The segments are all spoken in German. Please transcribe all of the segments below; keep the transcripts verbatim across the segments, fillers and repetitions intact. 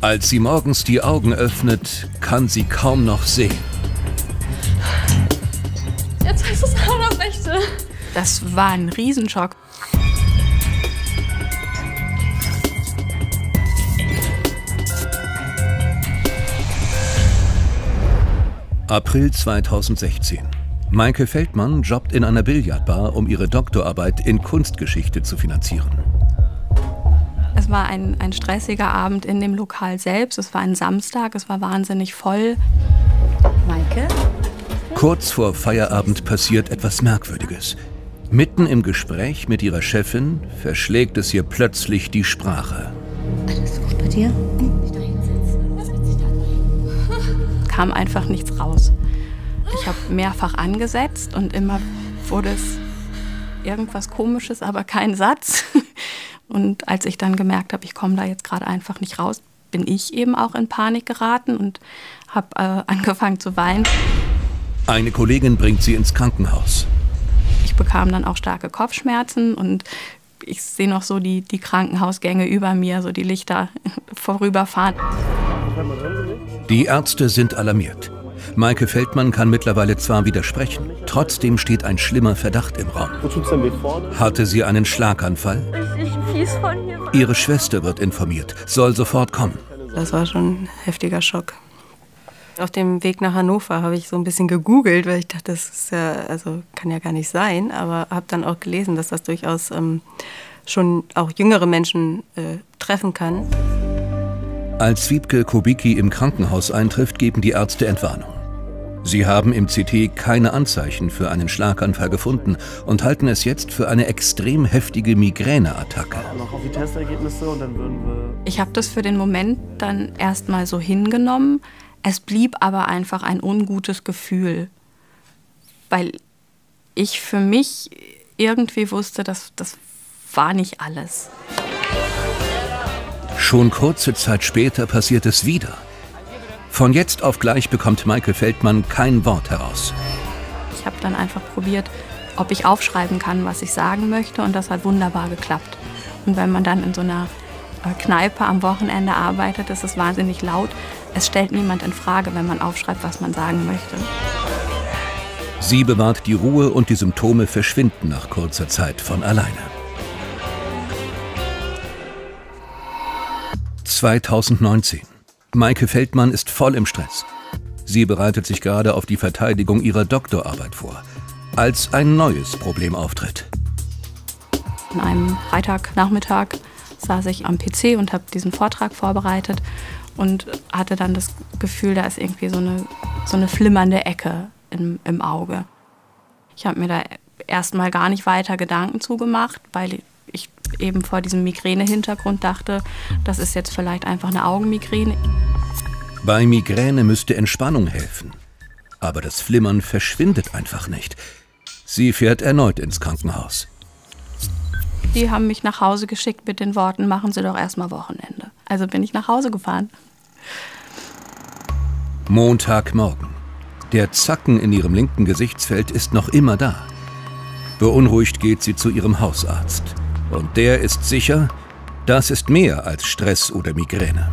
Als sie morgens die Augen öffnet, kann sie kaum noch sehen. Jetzt heißt es auch noch Rechte. Das war ein Riesenschock. April zweitausendsechzehn. Maike Feldmann jobbt in einer Billardbar, um ihre Doktorarbeit in Kunstgeschichte zu finanzieren. Es war ein, ein stressiger Abend in dem Lokal selbst. Es war ein Samstag, es war wahnsinnig voll. Maike? Kurz vor Feierabend passiert etwas Merkwürdiges. Mitten im Gespräch mit ihrer Chefin verschlägt es ihr plötzlich die Sprache. Alles gut bei dir? Kam einfach nichts raus. Ich habe mehrfach angesetzt und immer wurde es irgendwas Komisches, aber kein Satz. Und als ich dann gemerkt habe, ich komme da jetzt gerade einfach nicht raus, bin ich eben auch in Panik geraten und habe äh, angefangen zu weinen. Eine Kollegin bringt sie ins Krankenhaus. Ich bekam dann auch starke Kopfschmerzen und ich sehe noch so die, die Krankenhausgänge über mir, so die Lichter vorüberfahren. Die Ärzte sind alarmiert. Maike Feldmann kann mittlerweile zwar widersprechen, trotzdem steht ein schlimmer Verdacht im Raum. Wo tut's denn weh vorne? Hatte sie einen Schlaganfall? Richtig fies von hier. Ihre Schwester wird informiert, soll sofort kommen. Das war schon ein heftiger Schock. Auf dem Weg nach Hannover habe ich so ein bisschen gegoogelt, weil ich dachte, das ist ja, also kann ja gar nicht sein. Aber habe dann auch gelesen, dass das durchaus ähm, schon auch jüngere Menschen äh, treffen kann. Als Wiebke Kubicki im Krankenhaus eintrifft, geben die Ärzte Entwarnung. Sie haben im C T keine Anzeichen für einen Schlaganfall gefunden und halten es jetzt für eine extrem heftige Migräneattacke. Noch auf die Testergebnisse und dann würden wir... Ich habe das für den Moment dann erstmal so hingenommen. Es blieb aber einfach ein ungutes Gefühl, weil ich für mich irgendwie wusste, dass das war nicht alles. Schon kurze Zeit später passiert es wieder. Von jetzt auf gleich bekommt Maike Feldmann kein Wort heraus. Ich habe dann einfach probiert, ob ich aufschreiben kann, was ich sagen möchte, und das hat wunderbar geklappt. Und wenn man dann in so einer Kneipe am Wochenende arbeitet, ist es wahnsinnig laut. Es stellt niemand in Frage, wenn man aufschreibt, was man sagen möchte. Sie bewahrt die Ruhe und die Symptome verschwinden nach kurzer Zeit von alleine. zweitausendneunzehn. Maike Feldmann ist voll im Stress. Sie bereitet sich gerade auf die Verteidigung ihrer Doktorarbeit vor, als ein neues Problem auftritt. An einem Freitagnachmittag saß ich am P C und habe diesen Vortrag vorbereitet und hatte dann das Gefühl, da ist irgendwie so eine, so eine flimmernde Ecke im, im Auge. Ich habe mir da erstmal gar nicht weiter Gedanken zugemacht, weil ich eben vor diesem Migräne-Hintergrund dachte, das ist jetzt vielleicht einfach eine Augenmigräne. Bei Migräne müsste Entspannung helfen. Aber das Flimmern verschwindet einfach nicht. Sie fährt erneut ins Krankenhaus. Die haben mich nach Hause geschickt mit den Worten, machen Sie doch erstmal Wochenende. Also bin ich nach Hause gefahren. Montagmorgen. Der Zacken in ihrem linken Gesichtsfeld ist noch immer da. Beunruhigt geht sie zu ihrem Hausarzt. Und der ist sicher, das ist mehr als Stress oder Migräne.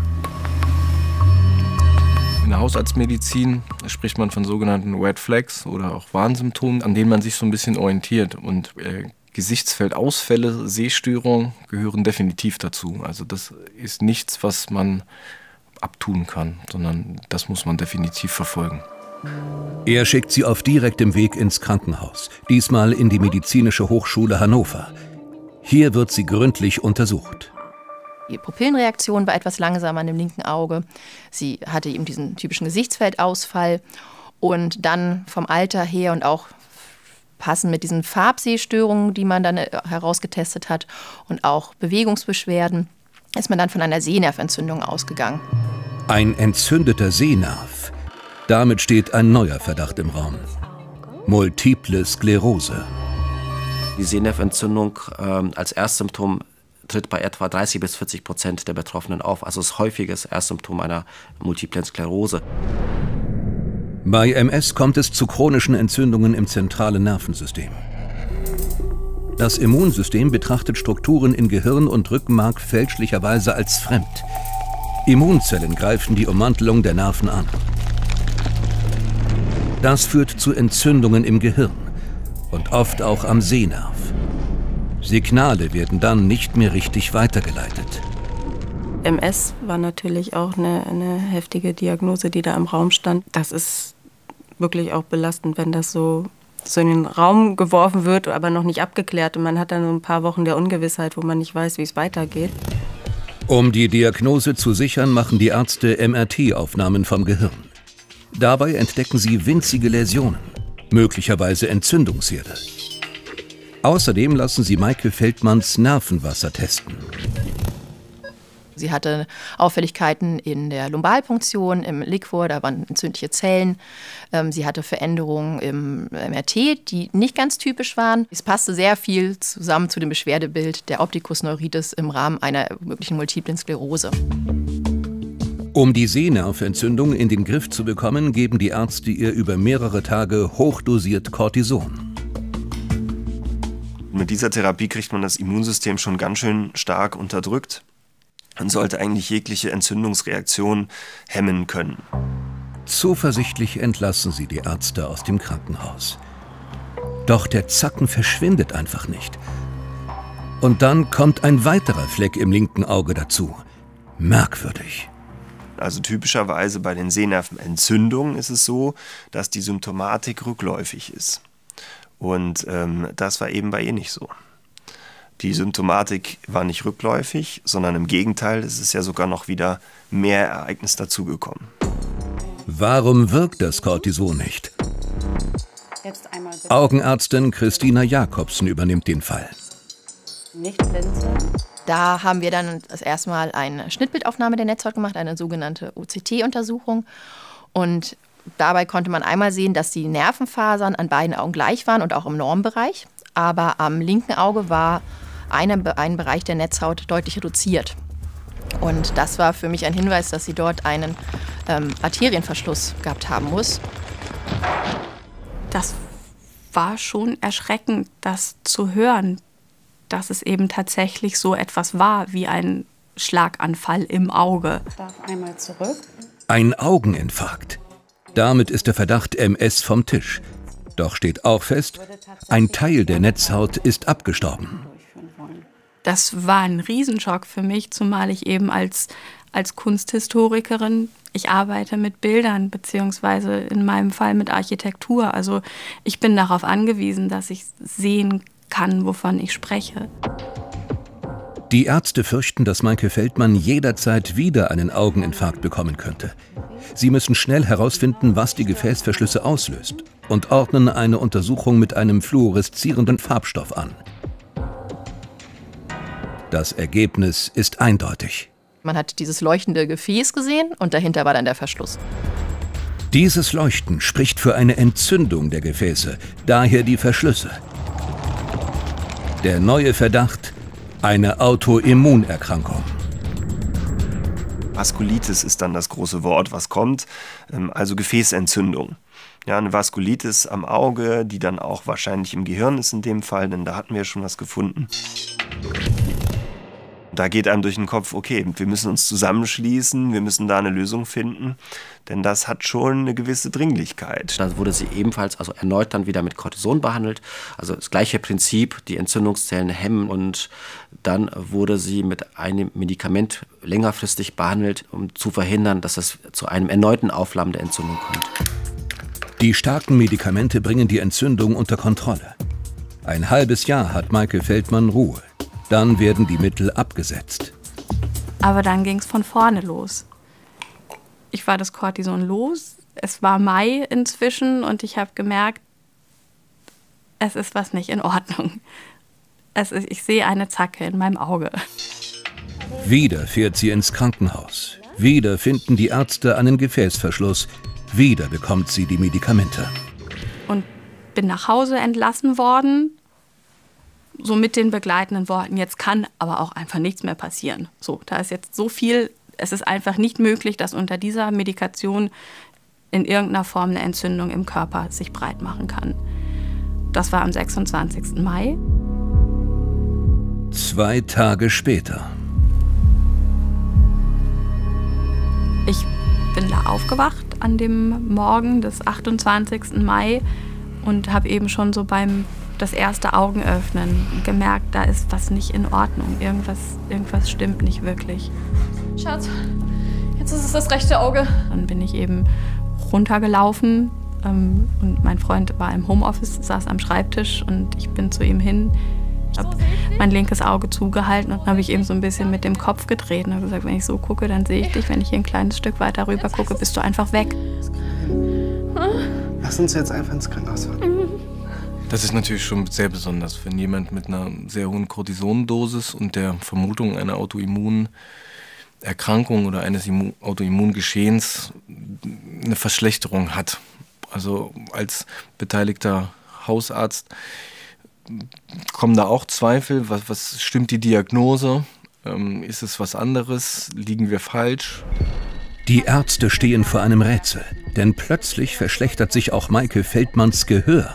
In der Hausarztmedizin spricht man von sogenannten Red Flags oder auch Warnsymptomen, an denen man sich so ein bisschen orientiert. Und äh, Gesichtsfeldausfälle, Sehstörungen gehören definitiv dazu. Also das ist nichts, was man abtun kann, sondern das muss man definitiv verfolgen. Er schickt sie auf direktem Weg ins Krankenhaus, diesmal in die Medizinische Hochschule Hannover. Hier wird sie gründlich untersucht. Die Pupillenreaktion war etwas langsamer an dem linken Auge. Sie hatte eben diesen typischen Gesichtsfeldausfall. Und dann vom Alter her und auch passend mit diesen Farbsehstörungen, die man dann herausgetestet hat, und auch Bewegungsbeschwerden, ist man dann von einer Sehnerventzündung ausgegangen. Ein entzündeter Sehnerv. Damit steht ein neuer Verdacht im Raum. Multiple Sklerose. Die Sehnerventzündung äh, als Erstsymptom tritt bei etwa dreißig bis vierzig Prozent der Betroffenen auf. Also ist häufiges Erstsymptom einer multiplen Sklerose. Bei M S kommt es zu chronischen Entzündungen im zentralen Nervensystem. Das Immunsystem betrachtet Strukturen in Gehirn und Rückenmark fälschlicherweise als fremd. Immunzellen greifen die Ummantelung der Nerven an. Das führt zu Entzündungen im Gehirn und oft auch am Sehnerv. Signale werden dann nicht mehr richtig weitergeleitet. M S war natürlich auch eine, eine heftige Diagnose, die da im Raum stand. Das ist wirklich auch belastend, wenn das so, so in den Raum geworfen wird, aber noch nicht abgeklärt. Und man hat dann so ein paar Wochen der Ungewissheit, wo man nicht weiß, wie es weitergeht. Um die Diagnose zu sichern, machen die Ärzte M R T-Aufnahmen vom Gehirn. Dabei entdecken sie winzige Läsionen, möglicherweise Entzündungsherde. Außerdem lassen sie Maike Feldmanns Nervenwasser testen. Sie hatte Auffälligkeiten in der Lumbalpunktion, im Liquor, da waren entzündliche Zellen. Sie hatte Veränderungen im M R T, die nicht ganz typisch waren. Es passte sehr viel zusammen zu dem Beschwerdebild der Opticus neuritis im Rahmen einer möglichen multiplen Sklerose. Um die Sehnerventzündung in den Griff zu bekommen, geben die Ärzte ihr über mehrere Tage hochdosiert Cortison. Mit dieser Therapie kriegt man das Immunsystem schon ganz schön stark unterdrückt und sollte eigentlich jegliche Entzündungsreaktion hemmen können. Zuversichtlich entlassen sie die Ärzte aus dem Krankenhaus. Doch der Zacken verschwindet einfach nicht. Und dann kommt ein weiterer Fleck im linken Auge dazu. Merkwürdig. Also typischerweise bei den Sehnervenentzündungen ist es so, dass die Symptomatik rückläufig ist. Und ähm, das war eben bei ihr nicht so. Die Symptomatik war nicht rückläufig, sondern im Gegenteil, es ist ja sogar noch wieder mehr Ereignis dazugekommen. Warum wirkt das Cortison nicht? Augenärztin Christina Jakobsen übernimmt den Fall. Nicht blinzeln. Da haben wir dann das erste Mal eine Schnittbildaufnahme der Netzhaut gemacht, eine sogenannte O C T-Untersuchung. Und dabei konnte man einmal sehen, dass die Nervenfasern an beiden Augen gleich waren und auch im Normbereich. Aber am linken Auge war eine, ein Bereich der Netzhaut deutlich reduziert. Und das war für mich ein Hinweis, dass sie dort einen ähm, Arterienverschluss gehabt haben muss. Das war schon erschreckend, das zu hören, dass es eben tatsächlich so etwas war wie ein Schlaganfall im Auge. Ich darf einmal zurück. Ein Augeninfarkt. Damit ist der Verdacht M S vom Tisch. Doch steht auch fest, ein Teil der Netzhaut ist abgestorben. Das war ein Riesenschock für mich, zumal ich eben als, als Kunsthistorikerin, ich arbeite mit Bildern, beziehungsweise in meinem Fall mit Architektur. Also ich bin darauf angewiesen, dass ich sehen kann, wovon ich spreche. Die Ärzte fürchten, dass Maike Feldmann jederzeit wieder einen Augeninfarkt bekommen könnte. Sie müssen schnell herausfinden, was die Gefäßverschlüsse auslöst und ordnen eine Untersuchung mit einem fluoreszierenden Farbstoff an. Das Ergebnis ist eindeutig. Man hat dieses leuchtende Gefäß gesehen und dahinter war dann der Verschluss. Dieses Leuchten spricht für eine Entzündung der Gefäße, daher die Verschlüsse. Der neue Verdacht: eine Autoimmunerkrankung. Vaskulitis ist dann das große Wort, was kommt, also Gefäßentzündung. Ja, eine Vaskulitis am Auge, die dann auch wahrscheinlich im Gehirn ist in dem Fall, denn da hatten wir schon was gefunden. Da geht einem durch den Kopf, okay, wir müssen uns zusammenschließen, wir müssen da eine Lösung finden, denn das hat schon eine gewisse Dringlichkeit. Da wurde sie ebenfalls also erneut dann wieder mit Cortison behandelt, also das gleiche Prinzip, die Entzündungszellen hemmen, und dann wurde sie mit einem Medikament längerfristig behandelt, um zu verhindern, dass es zu einem erneuten Aufflammen der Entzündung kommt. Die starken Medikamente bringen die Entzündung unter Kontrolle. Ein halbes Jahr hat Maike Feldmann Ruhe. Dann werden die Mittel abgesetzt. Aber dann ging es von vorne los. Ich war das Cortison los. Es war Mai inzwischen und ich habe gemerkt, es ist was nicht in Ordnung. Es ist, ich sehe eine Zacke in meinem Auge. Wieder fährt sie ins Krankenhaus. Wieder finden die Ärzte einen Gefäßverschluss. Wieder bekommt sie die Medikamente. Und bin nach Hause entlassen worden. So mit den begleitenden Worten, jetzt kann aber auch einfach nichts mehr passieren. So, da ist jetzt so viel, es ist einfach nicht möglich, dass unter dieser Medikation in irgendeiner Form eine Entzündung im Körper sich breit machen kann. Das war am sechsundzwanzigsten Mai. Zwei Tage später. bin da aufgewacht an dem Morgen des achtundzwanzigsten Mai und habe eben schon so beim das erste Augenöffnen gemerkt, da ist was nicht in Ordnung. Irgendwas, irgendwas stimmt nicht wirklich. Schatz, jetzt ist es das rechte Auge. Dann bin ich eben runtergelaufen ähm, und mein Freund war im Homeoffice, saß am Schreibtisch und ich bin zu ihm hin. Ich habe mein linkes Auge zugehalten und dann habe ich eben so ein bisschen mit dem Kopf gedreht und habe gesagt, wenn ich so gucke, dann sehe ich dich. Wenn ich hier ein kleines Stück weiter rüber gucke, bist du einfach weg. Lass uns jetzt einfach ins Krankenhaus fahren. Das ist natürlich schon sehr besonders, wenn jemand mit einer sehr hohen Cortisondosis und der Vermutung einer Autoimmunerkrankung oder eines Autoimmungeschehens eine Verschlechterung hat. Also als beteiligter Hausarzt kommen da auch Zweifel. Was, was stimmt die Diagnose? Ähm, ist es was anderes? Liegen wir falsch? Die Ärzte stehen vor einem Rätsel, denn plötzlich verschlechtert sich auch Maike Feldmanns Gehör.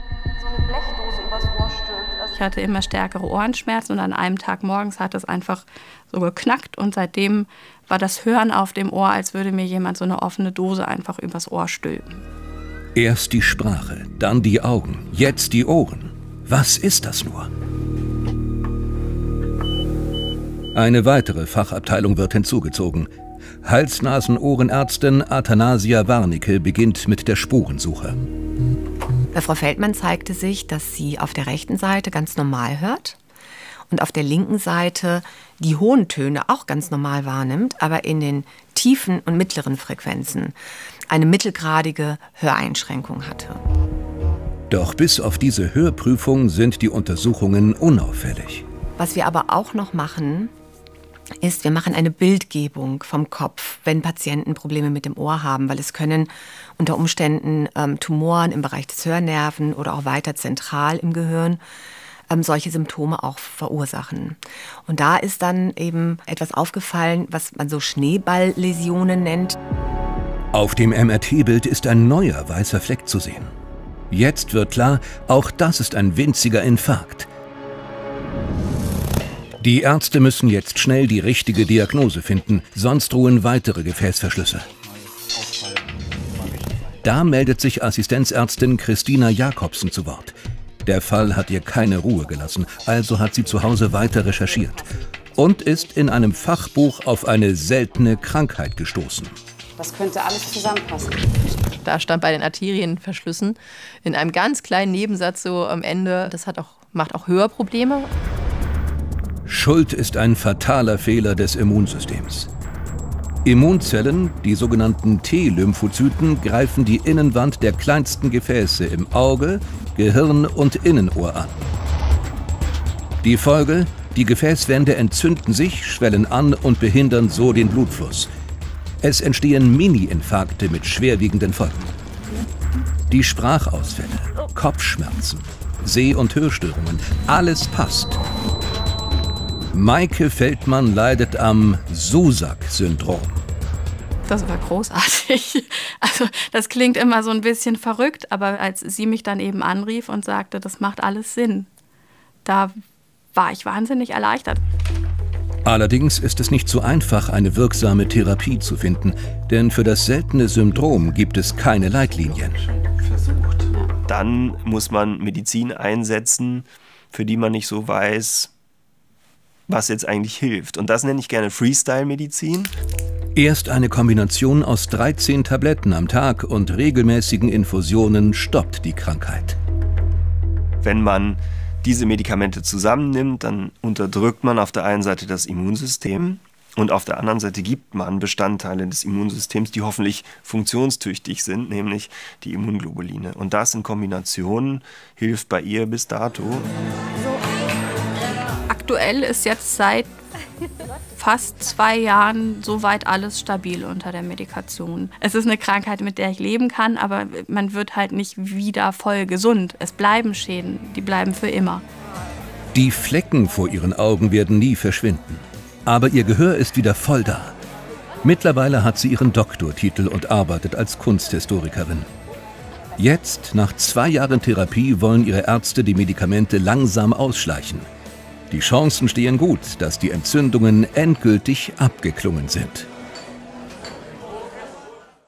Ich hatte immer stärkere Ohrenschmerzen und an einem Tag morgens hat es einfach so geknackt und seitdem war das Hören auf dem Ohr, als würde mir jemand so eine offene Dose einfach übers Ohr stülpen. Erst die Sprache, dann die Augen, jetzt die Ohren. Was ist das nur? Eine weitere Fachabteilung wird hinzugezogen. Hals-Nasen-Ohrenärztin Athanasia Warnecke beginnt mit der Spurensuche. Bei Frau Feldmann zeigte sich, dass sie auf der rechten Seite ganz normal hört und auf der linken Seite die hohen Töne auch ganz normal wahrnimmt, aber in den tiefen und mittleren Frequenzen eine mittelgradige Höreinschränkung hatte. Doch bis auf diese Hörprüfung sind die Untersuchungen unauffällig. Was wir aber auch noch machen, ist, wir machen eine Bildgebung vom Kopf, wenn Patienten Probleme mit dem Ohr haben, weil es können unter Umständen ähm, Tumoren im Bereich des Hörnerven oder auch weiter zentral im Gehirn ähm, solche Symptome auch verursachen. Und da ist dann eben etwas aufgefallen, was man so Schneeballläsionen nennt. Auf dem M R T-Bild ist ein neuer weißer Fleck zu sehen. Jetzt wird klar, auch das ist ein winziger Infarkt. Die Ärzte müssen jetzt schnell die richtige Diagnose finden, sonst drohen weitere Gefäßverschlüsse. Da meldet sich Assistenzärztin Christina Jakobsen zu Wort. Der Fall hat ihr keine Ruhe gelassen, also hat sie zu Hause weiter recherchiert und ist in einem Fachbuch auf eine seltene Krankheit gestoßen. Das könnte alles zusammenpassen. Da stand bei den Arterienverschlüssen in einem ganz kleinen Nebensatz so am Ende, das hat auch, macht auch Hörprobleme. Schuld ist ein fataler Fehler des Immunsystems. Immunzellen, die sogenannten T-Lymphozyten, greifen die Innenwand der kleinsten Gefäße im Auge, Gehirn und Innenohr an. Die Folge: Die Gefäßwände entzünden sich, schwellen an und behindern so den Blutfluss. Es entstehen Mini-Infarkte mit schwerwiegenden Folgen. Die Sprachausfälle, Kopfschmerzen, Seh- und Hörstörungen, alles passt. Maike Feldmann leidet am Susak-Syndrom. Das war großartig. Also das klingt immer so ein bisschen verrückt, aber als sie mich dann eben anrief und sagte, das macht alles Sinn, da war ich wahnsinnig erleichtert. Allerdings ist es nicht so einfach, eine wirksame Therapie zu finden, denn für das seltene Syndrom gibt es keine Leitlinien. Dann muss man Medizin einsetzen, für die man nicht so weiß, was jetzt eigentlich hilft. Und das nenne ich gerne Freestyle-Medizin. Erst eine Kombination aus dreizehn Tabletten am Tag und regelmäßigen Infusionen stoppt die Krankheit. Wenn man diese Medikamente zusammennimmt, dann unterdrückt man auf der einen Seite das Immunsystem und auf der anderen Seite gibt man Bestandteile des Immunsystems, die hoffentlich funktionstüchtig sind, nämlich die Immunglobuline. Und das in Kombination hilft bei ihr bis dato. Aktuell ist jetzt seit fast zwei Jahren soweit alles stabil unter der Medikation. Es ist eine Krankheit, mit der ich leben kann, aber man wird halt nicht wieder voll gesund. Es bleiben Schäden, die bleiben für immer. Die Flecken vor ihren Augen werden nie verschwinden. Aber ihr Gehör ist wieder voll da. Mittlerweile hat sie ihren Doktortitel und arbeitet als Kunsthistorikerin. Jetzt, nach zwei Jahren Therapie, wollen ihre Ärzte die Medikamente langsam ausschleichen. Die Chancen stehen gut, dass die Entzündungen endgültig abgeklungen sind.